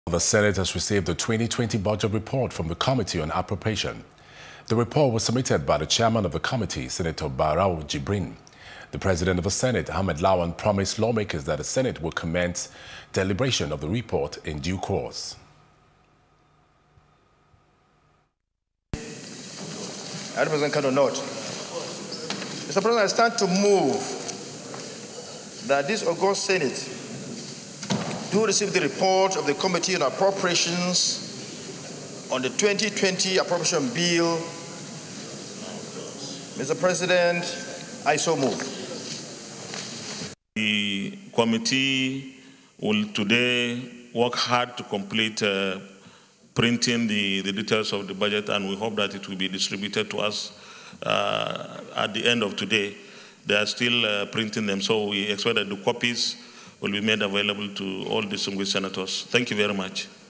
The Senate has received the 2020 budget report from the Committee on Appropriation. The report was submitted by the chairman of the committee, Senator Ibrahim Jibrin. The president of the Senate, Ahmed Lawan, promised lawmakers that the Senate will commence deliberation of the report in due course. President cannot note. Mr. President, I stand to move that this August Senate do receive the report of the Committee on Appropriations on the 2020 Appropriation Bill. Mr. President, I so move. The committee will today work hard to complete printing the details of the budget, and we hope that it will be distributed to us at the end of today. They are still printing them, so we expect that the copies will be made available to all distinguished senators. Thank you very much.